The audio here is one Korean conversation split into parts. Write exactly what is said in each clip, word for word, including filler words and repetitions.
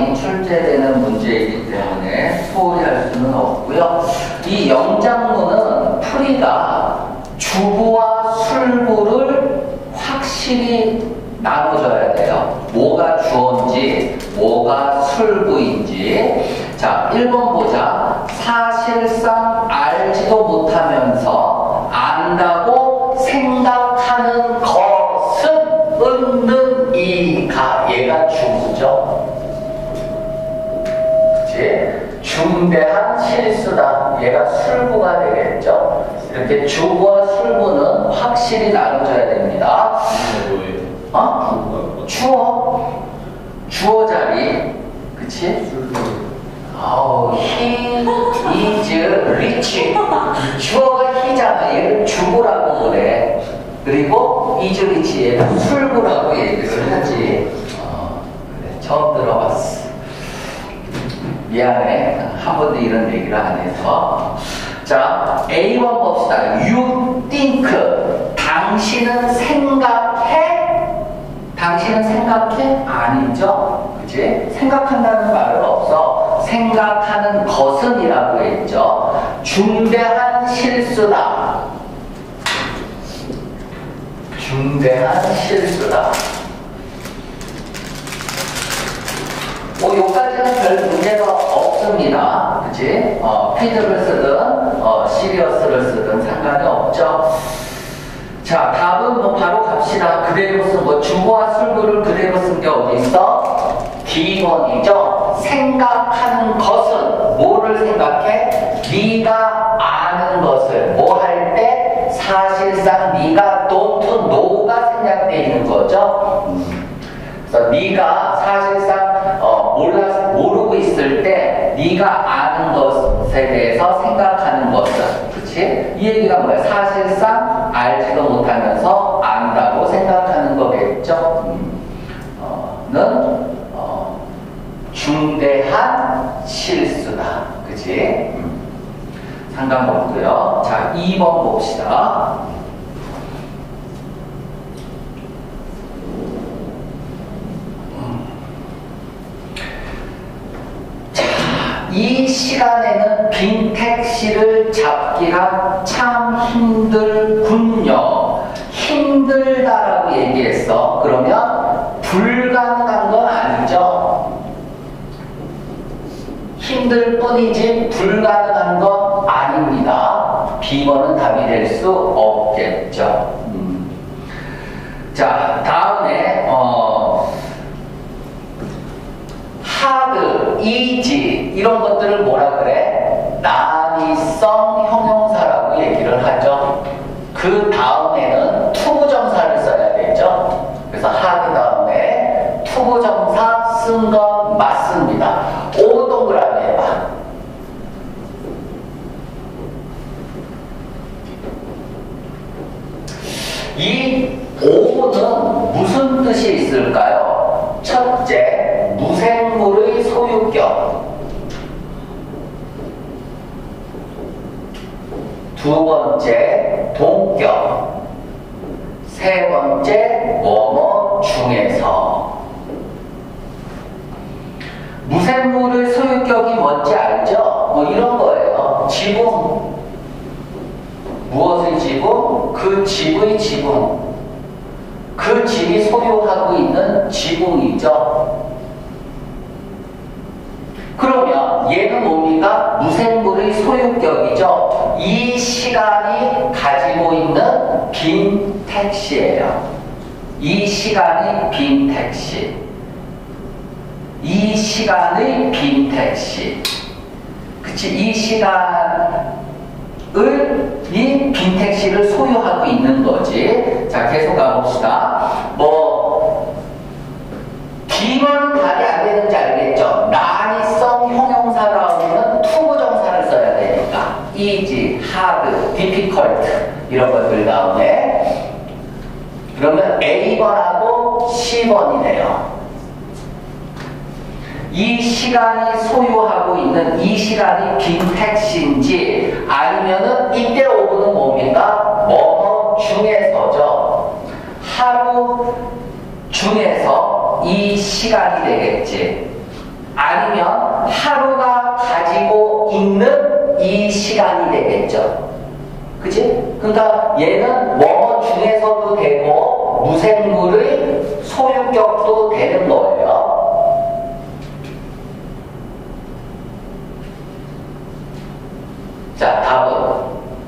번이 출제되는 문제이기 때문에 소홀히 할 수는 없고요. 이 영장문은 풀이가 주부와 술부를 확실히 나눠줘야 돼요. 뭐가 주어인지, 뭐가 술부인지. 자, 일 번 보자. 사실상 알지도 못하면서 안다고 생각하는 것은 은는 이가, 얘가 주부죠. 그치? 중대한 실수다. 얘가 술부가 되겠죠. 이렇게 주부와 술부는 확실히 나눠줘야 됩니다. 어? 주어. 주어 자리. 그치? 아우, he is rich. 주어가 he잖아. 얘를 주부라고 그래. 그리고 is rich. 얘를 술부라고 얘기를 하지. 어, 그래. 처음 들어봤어. 미안해. 한 번도 이런 얘기를 안 해서. 자, 에이 번 봅시다. You think. 당신은 생각해? 당신은 생각해? 아니죠. 그치? 생각한다는 말은 없어. 생각하는 것은 이라고 했죠. 중대한 실수다. 중대한 실수다. 뭐, 요까지는 별 문제가 없습니다. 그치? 어, 피드를 쓰든, 어, 시리어스를 쓰든 상관이 없죠. 자, 답은 뭐 바로 갑시다. 그대로 쓴 거. 주어와 술부를 그대로 쓴 게 어디 있어? 디 번이죠. 생각하는 것은 뭐를 생각해? 네가 아는 것을 뭐 할 때? 사실상 네가 don't know가 생략되어 있는 거죠. 음. 그래서 네가 사실상 어, 몰라 모르고 있을 때 네가 아는 것에 대해서 생각하는 것은, 그렇지? 이 얘기가 뭐야? 사실상 알지도 못하면서 안다고 생각하는 거겠죠. 음. 어, 는 어, 중대한 실수다, 그렇지? 음. 상관없고요. 자, 이 번 봅시다. 이 시간에는 빈 택시를 잡기가 참 힘들군요. 힘들다라고 얘기했어. 그러면 불가능한 건 아니죠. 힘들 뿐이지 불가능한 건 아닙니다. 비 번은 답이 될 수 없겠죠. 음. 자, 다음에 어, hard, easy 이런 것들을 뭐라 그래? 난이성 형용사라고 얘기를 하죠. 그 다음에는 투부정사를 써야 되죠. 그래서 hard 다음에 투부정사 쓴 건 맞습니다. 오 동그라미 해봐. 이 오는 무슨 뜻이 있을까요? 첫째, 무생물의 소유격. 두 번째, 동격. 세 번째, 뭐뭐 중에서. 무생물의 소유격이 뭔지 알죠? 뭐 이런 거예요. 지붕. 무엇의 지붕? 그 집의 지붕. 그 집이 소유하고 있는 지붕이죠. 그러면 얘는 뭡니까? 무생물의 소유격이죠. 이 시간이 가지고 있는 빈 택시예요. 이 시간이 빈 택시. 이 시간의 빈 택시. 그치? 이 시간을 이 빈 택시를 소유하고 있는 거지. 자, 계속 가봅시다. 뭐 D만 답이 안 되는지 알겠죠? 난이성 형용사 다음에는 투부정사를 써야 되니까 easy, hard, difficult 이런 것들 다음에 그러면 에이 번하고 씨 번이네요. 이 시간이 소유하고 있는 이 시간이 빈 택시인지 아니면은 이때 오분은 뭡니까? 뭐뭐 중에서죠. 하루 중에서 이 시간이 되겠지. 아니면 하루가 가지고 있는 이 시간이 되겠죠. 그치? 그러니까 얘는 뭐뭐 중에서도 되고 무생물의 소유격도 되는 거예요. 자, 답은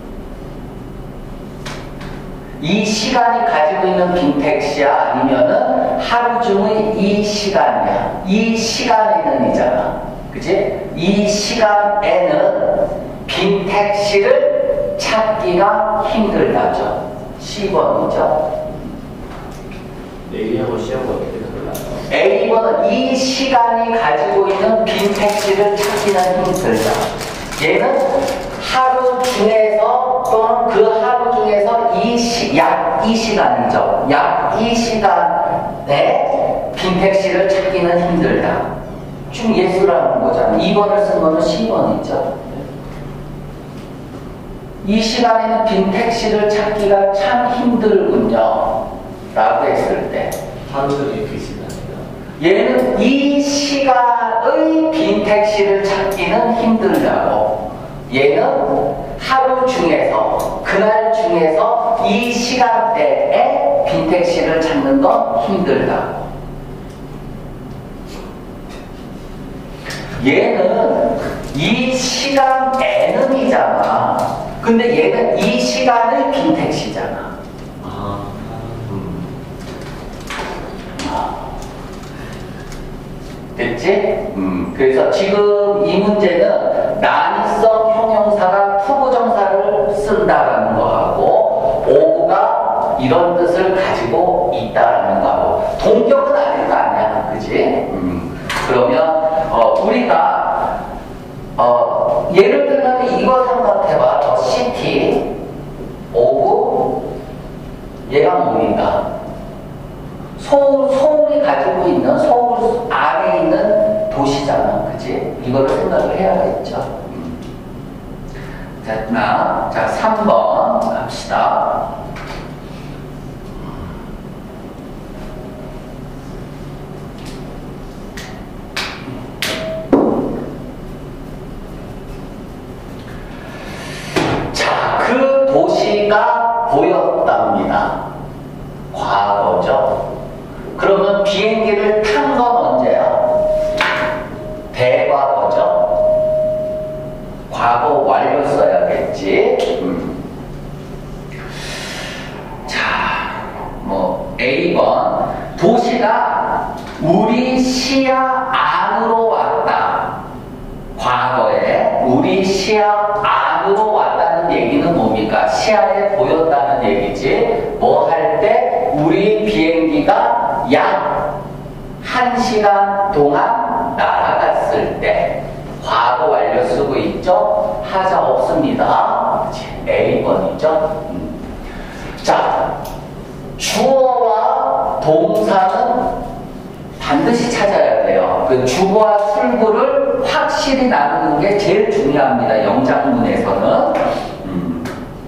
이 시간이 가지고 있는 빈택시야 아니면은 하루 중의 이 시간이야. 이 시간에는 이잖아. 그치? 이 시간에는 빈택시를 찾기가 힘들다죠. 십 번이죠. A하고 C하고 어떻게 달라요? 에이 번은 이 시간이 가지고 있는 빈택시를 찾기는 힘들다. 얘는 하루 중에서 또는 그 하루 중에서 이 시, 약 이 시간이죠. 약 이 시간에 빈택시를 찾기는 힘들다. 좀 예수라는 거잖아. 이 번을 쓴 거는 십 번이죠. 이 시간에는 빈택시를 찾기가 참 힘들군요. 라고 했을 때 하루 종일 그 시간이다. 얘는 이 시간의 빈택시를 찾기는 힘들다고. 얘는 하루 중에서, 그날 중에서 이 시간대에 빈택시를 찾는 건 힘들다고. 얘는 이 시간에는 이잖아. 근데 얘는 이 시간의 빈택시잖아. 아, 음. 됐지? 음, 그래서 지금 이 문제는 난이성 형용사가 투부정사를 쓴다라는 거하고 오구가 이런 뜻을 가지고 있다라는 거하고 동격은 아닐 거 아니야. 그지? 음, 그러면 어, 우리가 어, 예를 들면 이거 생각해봐. 더 시티 오브 얘가 뭡니까? 서울, 서울이 가지고 있는 서울 안에 있는 도시잖아. 그치? 이거를 생각을 해야겠죠. 음. 자, 나, 자, 삼 번 갑시다. 자, 그 도시가 보였답니다. 과거죠. 그러면 비행기를 탄 건 언제야? 대과거죠. 과거 완료 써야겠지. 음. 자, 뭐 에이 번 도시가 우리 시야 안으로 왔다. 과거에 우리 시야 안으로 왔다는 얘기는 뭡니까? 시야에 보였다는 얘기지. 뭐 할 때 우리 비행기가 약 한 시간 동안 날아갔을 때 과거 완료 쓰고 있죠? 하자 없습니다. 에이 번이죠. 음. 자, 주어와 동사는 반드시 찾아야 돼요. 그 주어와 술구를 확실히 나누는 게 제일 중요합니다. 영작문에서는. 음.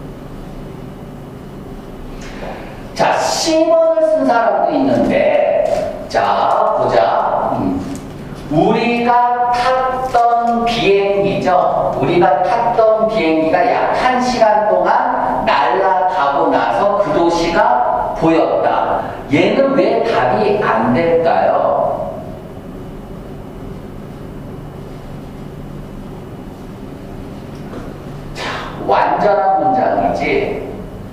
자, 십 번을 쓴 사람도 있는데, 자, 보자. 음. 우리가 탔던 비행기죠. 우리가 탔던 비행기가 약 한 시간 동안 날아가고 나서 그 도시가 보였다. 얘는 왜 답이 안 될까요? 자, 완전한 문장이지.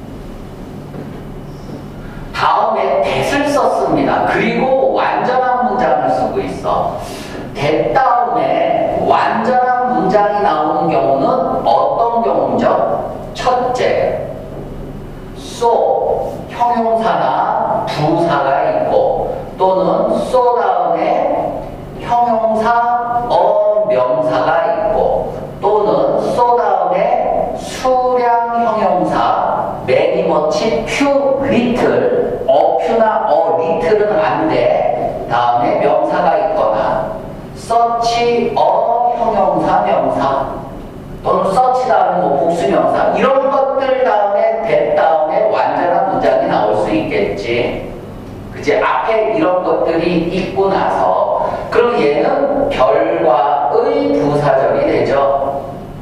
다음에 that을 썼습니다. 그리고 완전한 문장을 쓰고 있어. that 다음에 완전한 문장이 나오는 경우는 어떤 경우죠? 첫째, so, 형용사나 부사가 있고 또는 so 다음에 형용사, 어, 명사가 있고 또는 so 다음에 수량 형용사, many, much, few, little, a few나 a little은 안 돼. 다음에 명사가 있거나 such, a 형용사, 명사 또는 such 다음에 뭐 복수명사 이런 것들 다음에 that 다음에 완전한 문장이 나올 수 있겠지. 그치? 앞에 이런 것들이 있고 나서 그죠? 그럼 얘는 별과의 부사절이 되죠.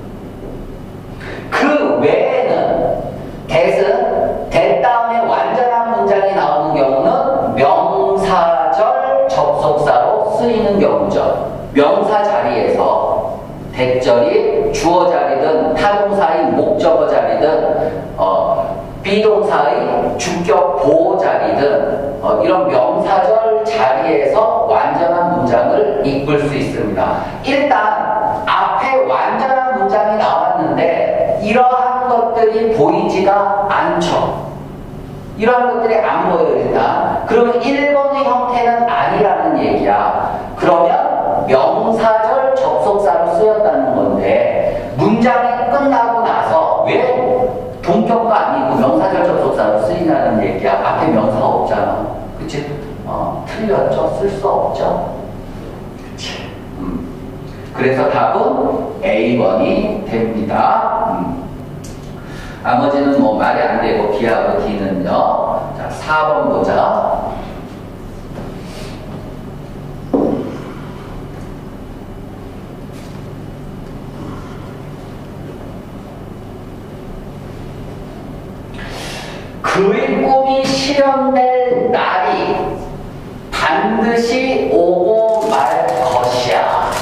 그 외에는 that은 that 다음에 완전한 문장이 나오는 경우는 명사절 접속사로 쓰이는 경우죠. 명사 자리에서 that절이 주어 자리든 타동사의 목적어 자리든 어, 비동사의 주격 보호 자리든 어, 이런 명사절 자리에서 완전한 문장을 이끌 수 있습니다. 일단 앞에 완전한 문장이 나왔는데 이러한 것들이 보이지가 않죠. 이러한 것들이 안 보여요. 일단 그러면 일 번의 형태는 아니라는 얘기야. 그러면 명사절 접속사로 쓰였다는 건데 문장이 끝나고 나서 왜 동격도 아니고 명사절 접속사로 쓰이냐는 얘기야. 앞에 명사가 없잖아. 그치? 어, 틀렸죠? 쓸 수 없죠? 그치? 음. 그래서 답은 에이 번이 됩니다. 음. 나머지는 뭐 말이 안 되고 B하고 D는요. 자, 사 번 보자. 그의 꿈이 실현될 날이 반드시 오고 말 것이야.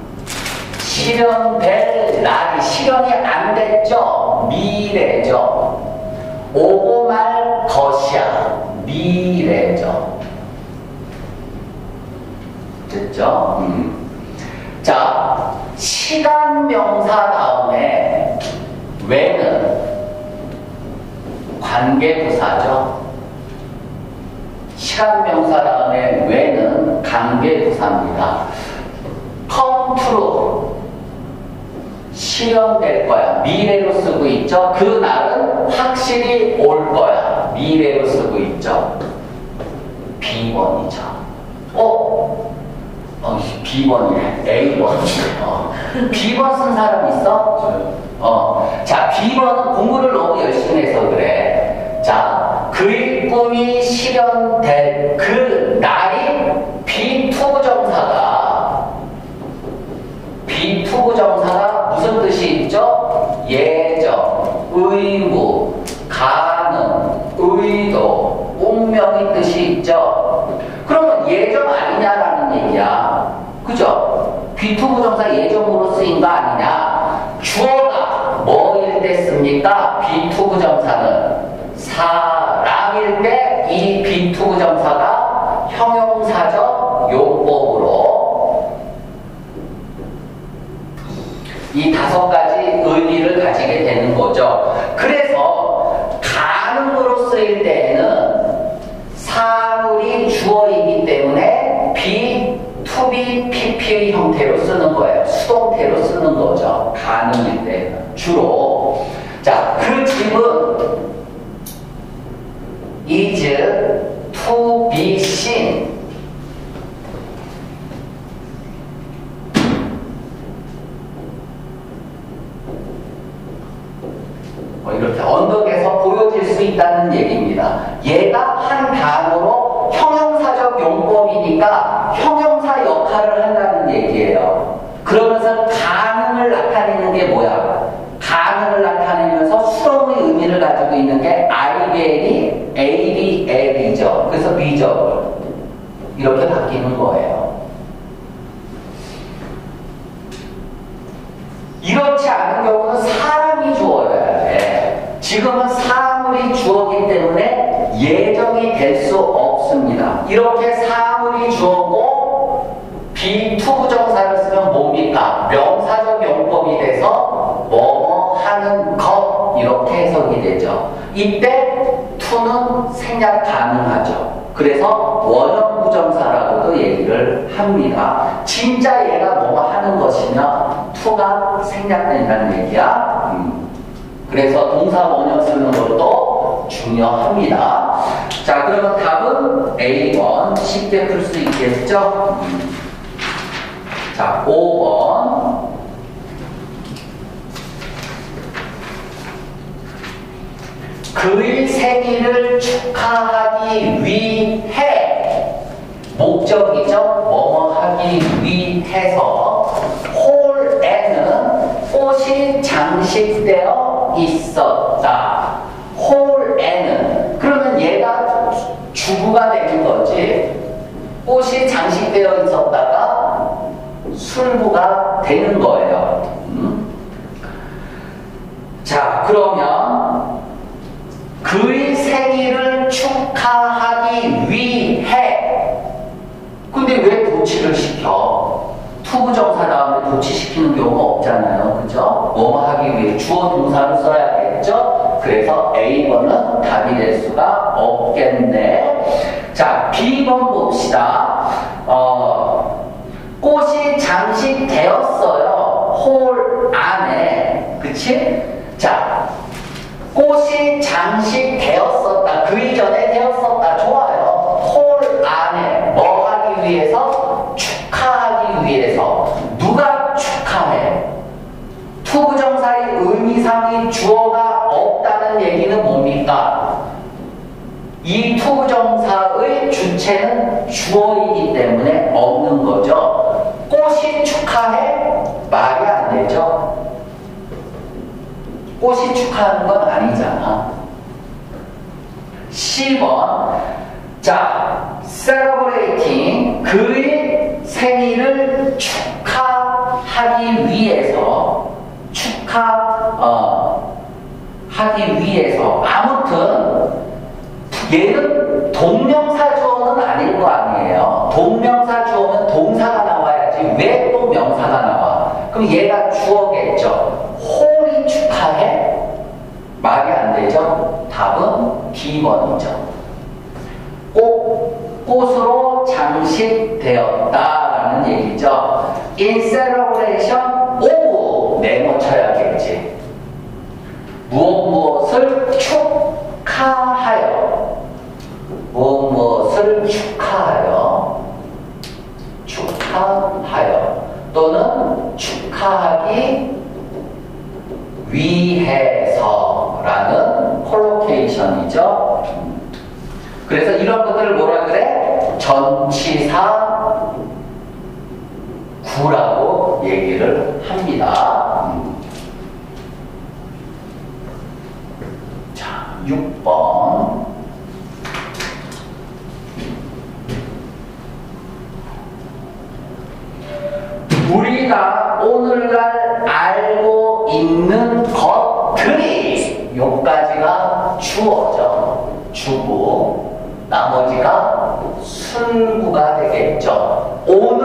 실현될 날이 실현이 안 됐죠? 미래죠. 오고 말 것이야. 미래죠. 됐죠? 음. 자, 시간 명사 다음에 왜는 관계부사죠. 시간 명사 다음에 왜는 관계부사입니다. come true. 실현될 거야. 미래로 쓰고 있죠. 그 날은 확실히 올 거야. 미래로 쓰고 있죠. 비 번이죠. 어? 어, 비 번이네. 에이 번. 어. 비 번 쓴 사람 있어? 저요. 어. 자, 비 번은 공부를 너무 열심히 해서 그래. 자, 그의 꿈이 실현될 그 날이 비투부정사가 비투부정사가 무슨 뜻이 있죠? 예정, 의무, 가능, 의도, 운명의 뜻이 있죠. 그러면 예정 아니냐라는 얘기야. 그죠? 비투부정사 예정으로 쓰인 거 아니냐? 주어가 뭐일 때 씁니까? 비투부정사는 사람일 때 이 비투부정사가 형용사적 용법으로 이 다섯 가지 의미를 가지게 되는 거죠. 그래서 가능으로 쓰일 때에는 사물이 주어이기 때문에 be, to be, pp의 형태로 쓰는 거예요. 수동태로 쓰는 거죠. 가능일 때 주로. 자, 그 집은 is to be seen. 뭐 이렇게 언덕에서 보여질 수 있다는 얘기입니다. 얘가 한 단어로 형용사적 용법이니까 형용사 역할을 한다는 얘기예요. 그러면서 가능을 나타내는 게 뭐야? 가능을 나타내면서 수동의 의미를 가지고 있는 게 아이비엘이 에이비엘이죠. 그래서 비적을 이렇게 바뀌는 거예요. 이렇지 않은 경우는 사람이 주어여야 돼. 지금은 사물이 주어기 때문에 예정이 될 수 없습니다. 이렇게 사물이 주어고 비투부정사를 쓰면 뭡니까? 명사적 용법이 돼서 뭐뭐 하는 것 이렇게 해석이 되죠. 이때 to는 생략 가능하죠. 그래서 원형부정사라고도 얘기를 합니다. 진짜 얘가 뭐뭐 하는 것이면 to가 생략된다는 얘기야. 음. 그래서 동사 원형 쓰는 것도 중요합니다. 자, 그러면 답은 에이 번 쉽게 풀 수 있겠죠? 음. 자, 오 번. 그의 생일을 축하하기 위해 목적이죠. 뭐뭐 하기 위해서 홀에는 꽃이 장식되어 있었다. 홀에는 그러면 얘가 주구가 되는 거지. 꽃이 장식되어 있었다가 술부가 되는 거예요. 음? 자, 그러면 그의 생일을 축하하기 위해. 근데 왜 도치를 시켜? 투부정사 다음에 도치시키는 경우가 없잖아요. 그죠? 뭐뭐 하기 위해 주어 동사를 써야겠죠? 그래서 에이 번은 답이 될 수가 없겠네. 자, 비 번 봅시다. 어, 꽃이 장식되었어요. 홀 안에. 그치? 자, 꽃이 장식되었었다. 그 이전에 되었었다. 좋아요. 홀 안에 뭐 하기 위해서? 축하하기 위해서. 누가 축하해? 투부정사의 의미상의 주어가 없다는 얘기는 뭡니까? 이 투부정사의 주체는 주어이기 때문에 없는 거죠. 꽃이 축하해? 말이 안 되죠. 꽃이 축하하는 건 아니잖아. 십 번. 자, celebrating 그의 생일을 축하하기 위해서 축하 어, 하기 위해서 아무튼 얘는 동명사 주어는 아닐 거 아니에요. 동명사 주어면 동사가 나와야지 왜 또 명사가 나와? 그럼 얘가 주어겠죠. 홀이 축하해? 말이 안 되죠. 답은 비 번이죠. 꽃, 꽃으로 장식되었다라는 얘기죠. In celebration of 네모 쳐야겠지. 무엇 무엇을 축하하여. 무엇 무엇을 축하하여. 축하하여. 또는 축하하기 위해서라는 콜로케이션이죠. 그래서 이런 것들을 뭐라 그래? 전치사 구라고 얘기를 합니다. 자, 육 번. 우리가 오늘날 알고 있는 것들이 요까지가 주어죠. 주고 나머지가 순구가 되겠죠. 오늘